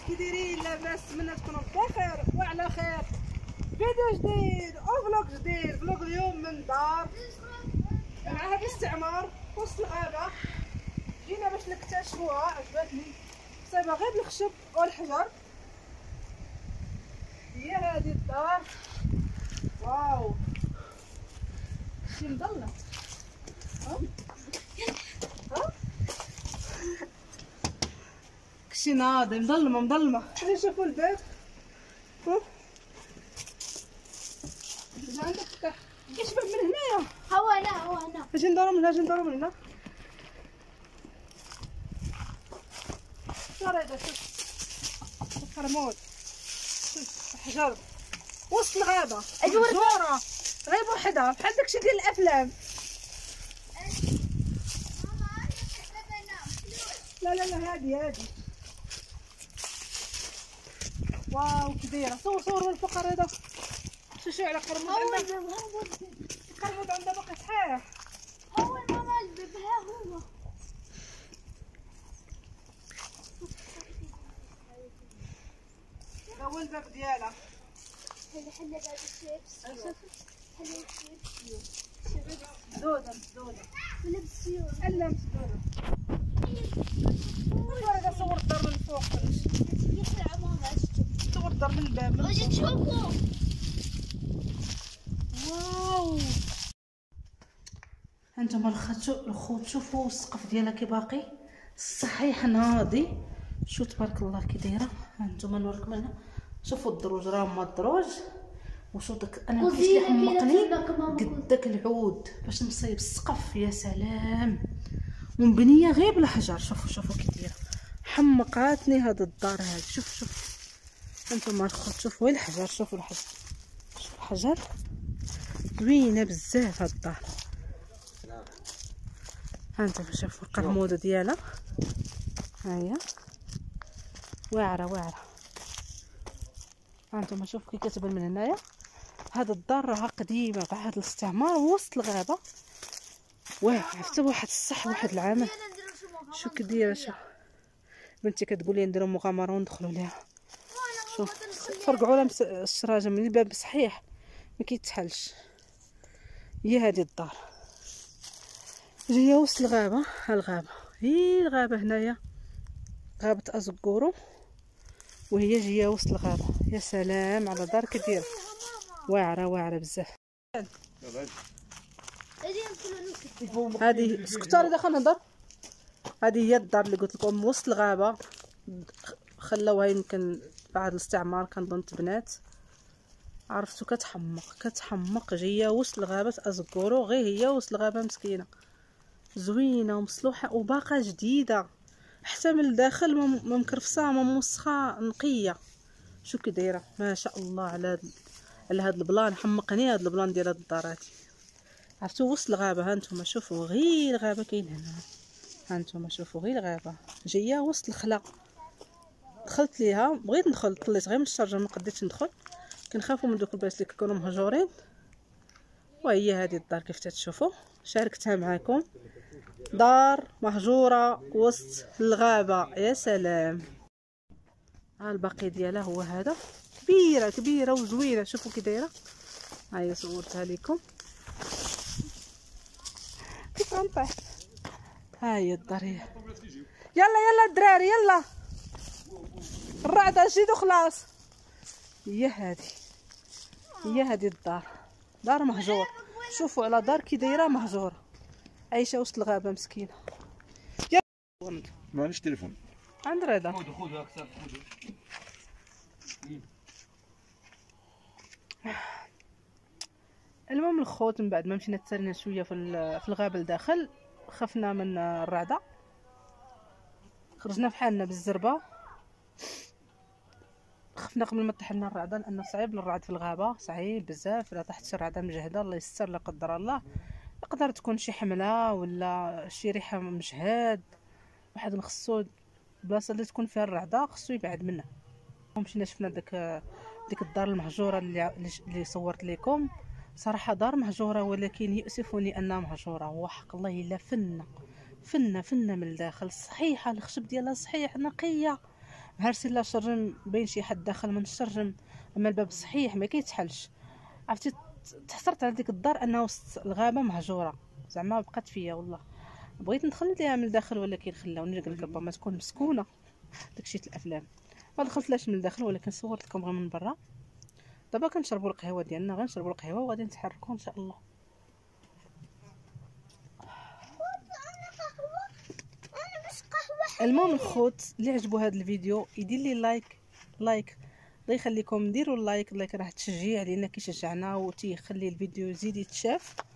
كي دايرين؟ لاباس؟ نتمنى تكونوا بخير وعلى خير. فيديو جديد او فلوق جديد. فلوق اليوم من دار مع هذا الاستعمار وسط الغابه. جينا باش نكتشفوها، عجبتني صايبه غير الخشب والحجر. هي هذه الدار. واو شي مظلم. ها كشي ناضي مظلمه. خلينا نشوفوا الباب. عندك فتح كاش باب من هنايا. هو هنا اجي ندورو من هنا. شو هذا؟ شوف كرمود، شوف حجر وسط الغابه مهجوره غير بوحدها بحال داكشي ديال الافلام. لا هادي واو كبيره. صور الفقر هذا. شو على قرمود عندها. قرمود عندها باقي صحيح. هو ماما الباب ها هو الباب ديالها. حل باب الشيبس. حل الشيبس. مسدودة ولبس السيور. الا مسدودة. هذا صور الدار من الفوق. يخلع ماما اشوف. صور الدار من الباب. واجي تشوفوا. واو هانتوما الخوت شوفوا السقف ديالها كي باقي صحيح ناضي. شو تبارك الله كي دايره. هانتوما نوريكم هنا. شوفوا الدروج راه هما الدروج. وشو داك انا كيفاش اللي حمقني قد داك العود باش نصيب السقف. يا سلام. ومبنيه غير بالحجر. شوفوا كي دايره. حمقاتني هاد الدار هادي. شوف هانتوما الخوت شوفوا الحجر. شوفوا الحجر زوينه بزاف هاد الدار. هانتوما شوفوا القرموده ديالها. هاهي واعره. هانتوما شوفوا كي كتبان من هنايا. هاد الدار راها قديمه تاع هاد الاستعمار وسط الغابه. واعره حتى واحد الصح واحد العمل. شو كديره. شو بنتي كتقول لي نديرو مغامره وندخلوا ليها. شوف فرقعوا لها الشراجه من الباب صحيح ما كيتحلش. هي هذه الدار جايه وسط الغابه. هي الغابه هنايا غابه ازكورو وهي جايه وسط الغابه. يا سلام على دار كبيره واعره بزاف. هذه سكتاري دخل نهضر. هذه هي الدار اللي قلت لكم وسط الغابه. خلاوها يمكن بعد الاستعمار كنظن تبنات. عرفتو كتحمق جايه وسط الغابه ازكورو. غير هي وسط الغابه مسكينه زوينه ومصلوحه وباقا جديده حتى من الداخل ما مكرفصه ما موسخه نقيه. شو كي دايره ما شاء الله على هاد البلان. حمقني هاد البلان ديال هاد الدار هادي. عرفتو وسط الغابه. هانتوما شوفوا غير الغابه كاين هنا. هانتوما شوفوا غير الغابه جايه وسط الخلا. دخلت ليها بغيت ندخل طليت غير من الشارجه ما قديتش ندخل. كنخافوا من دوك البلايص اللي كيكونوا مهجورين. وهي هذه الدار كيف تشوفوا شاركتها معكم. دار مهجوره وسط الغابه. يا سلام. ها الباقي ديالها هو هذا. كبيره وزوينه. شوفوا كي دايره. هاهي صورتها لكم كيف غنطيح. ها هي الدار. يلا الدراري يلا الرعده جيدوا خلاص. هي هذه الدار. دار مهجور. شوفوا على دار كي دايره مهجوره عايشه وسط الغابه مسكينه. ما عنديش تليفون عند رضا. خذوا اكثر. المهم الخوت من بعد ما مشينا تسالينا شويه في الغابه لداخل خفنا من الرعده. خرجنا فحالنا بالزربه. خفنا قبل ما طيح لنا الرعده لانه صعيب الرعد في الغابه صعيب بزاف. الا طاحت شي رعده مجهده الله يستر لا قدر الله يقدر تكون شي حمله ولا شي ريحه مجهد. واحد خصو البلاصه اللي تكون فيها الرعده خصو يبعد منها. مشينا شفنا ديك الدار المهجوره اللي صورت لكم. صراحه دار مهجوره ولكن يؤسفني انها مهجوره. وحق الله الا فنه من الداخل صحيحه. الخشب ديالها صحيح نقيه هرسي لا شرم باين شي حد داخل من الشرم، اما الباب صحيح ما كيتحلش. عرفتي تحسرت على ديك الدار انها وسط الغابه مهجوره، زعما بقات فيا والله. بغيت ندخل ليها من الداخل ولكن خلاوني، قال لك ربما تكون مسكونه داكشي الافلام. ما دخلتلاش من الداخل ولكن صورت لكم غير من برا. دابا كنشربوا القهوه ديالنا، غنشربوا القهوه وغادي نتحركوا ان شاء الله. المهم الخوت اللي عجبو هذا الفيديو يدير لي لايك الله يخليكم، ديروا اللايك راه تشجيع لينا، كيشجعنا وتيخلي الفيديو يزيد يتشاف.